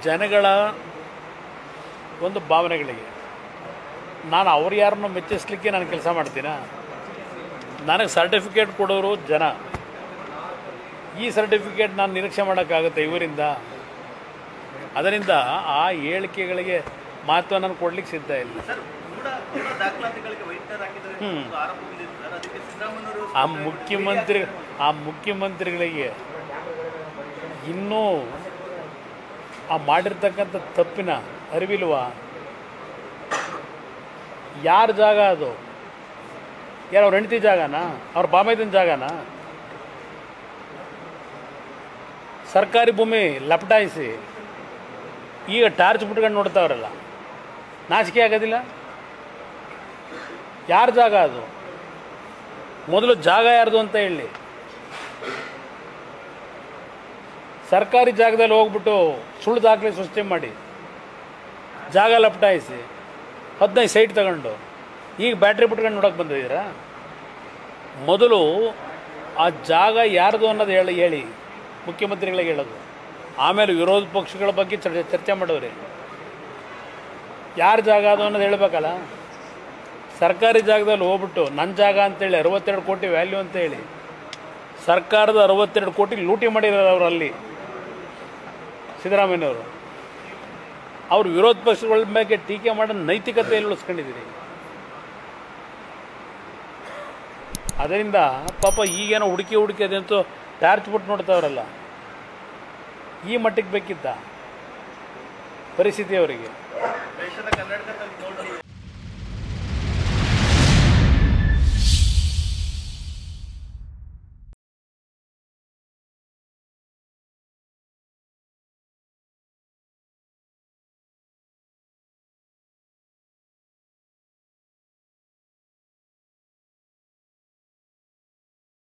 ಜನಗಳ ಒಂದು ಭಾವನೆಗಳಿಗೆ ನಾನು ಅವ್ರು ಯಾರನ್ನು ಮೆಚ್ಚಿಸ್ಲಿಕ್ಕೆ ನಾನು ಕೆಲಸ ಮಾಡ್ತೀನಾ? ನನಗೆ ಸರ್ಟಿಫಿಕೇಟ್ ಕೊಡೋರು ಜನ. ಈ ಸರ್ಟಿಫಿಕೇಟ್ ನಾನು ನಿರೀಕ್ಷೆ ಮಾಡೋಕ್ಕಾಗುತ್ತೆ ಇವರಿಂದ? ಅದರಿಂದ ಆ ಹೇಳಿಕೆಗಳಿಗೆ ಮಹತ್ವ ನಾನು ಕೊಡ್ಲಿಕ್ಕೆ ಸಿದ್ಧ ಇಲ್ಲ. ಆ ಮುಖ್ಯಮಂತ್ರಿಗಳಿಗೆ ಇನ್ನೂ ಆ ಮಾಡಿರ್ತಕ್ಕಂಥ ತಪ್ಪಿನ ಅರಿವಿಲ್ವಾ? ಯಾರ ಜಾಗ ಅದು? ಯಾರು ಅವ್ರ ಹೆಂಡತಿ ಜಾಗನಾ? ಅವ್ರ ಬಾಮೈದನ ಜಾಗನಾ? ಸರ್ಕಾರಿ ಭೂಮಿ ಲಪಟಾಯಿಸಿ ಈಗ ಟಾರ್ಚ್ ಬಿಟ್ಕೊಂಡು ನೋಡ್ತಾವ್ರಲ್ಲ, ನಾಚಿಕೆ ಆಗೋದಿಲ್ಲ? ಯಾರ ಜಾಗ ಅದು? ಮೊದಲು ಜಾಗ ಯಾರ್ದು ಅಂತ ಹೇಳಿ. ಸರ್ಕಾರಿ ಜಾಗದಲ್ಲಿ ಹೋಗ್ಬಿಟ್ಟು ಸುಳ್ಳು ದಾಖಲೆ ಸೃಷ್ಟಿ ಮಾಡಿ ಜಾಗ ಲಪಟಾಯಿಸಿ 15 ಸೈಟ್ ತಗೊಂಡು ಈಗ ಬ್ಯಾಟ್ರಿ ಬಿಟ್ಕೊಂಡು ನೋಡೋಕೆ ಬಂದಿದ್ದೀರಾ? ಮೊದಲು ಆ ಜಾಗ ಯಾರ್ದು ಅನ್ನೋದು ಹೇಳಿ ಮುಖ್ಯಮಂತ್ರಿಗಳಿಗೆ ಹೇಳೋದು, ಆಮೇಲೆ ವಿರೋಧ ಪಕ್ಷಗಳ ಬಗ್ಗೆ ಚರ್ಚೆ ಮಾಡೋರಿ. ಯಾರ ಜಾಗ ಅದು ಅನ್ನೋದು ಹೇಳಬೇಕಲ್ಲ. ಸರ್ಕಾರಿ ಜಾಗದಲ್ಲಿ ಹೋಗ್ಬಿಟ್ಟು ನನ್ನ ಜಾಗ ಅಂತೇಳಿ 62 ಕೋಟಿ ವ್ಯಾಲ್ಯೂ ಅಂತೇಳಿ ಸರ್ಕಾರದ 62 ಕೋಟಿ ಲೂಟಿ ಮಾಡಿದ್ದಾರೆ ಅವರು. ಅಲ್ಲಿ ಸಿದ್ದರಾಮಯ್ಯನವರು ಅವರು ವಿರೋಧ ಪಕ್ಷಗಳ ಬಗ್ಗೆ ಟೀಕೆ ಮಾಡೋ ನೈತಿಕತೆಯಲ್ಲಿ ಉಳಿಸ್ಕೊಂಡಿದ್ದೀರಿ. ಅದರಿಂದ ಪಾಪ ಈಗೇನೋ ಹುಡುಕಿ ಅದಂತೂ ಟಾರ್ಚ್ ಬಿಟ್ಟು ನೋಡ್ತಾವ್ರಲ್ಲ, ಈ ಮಟ್ಟಿಗೆ ಬೇಕಿದ್ದ ಪರಿಸ್ಥಿತಿ ಅವರಿಗೆ?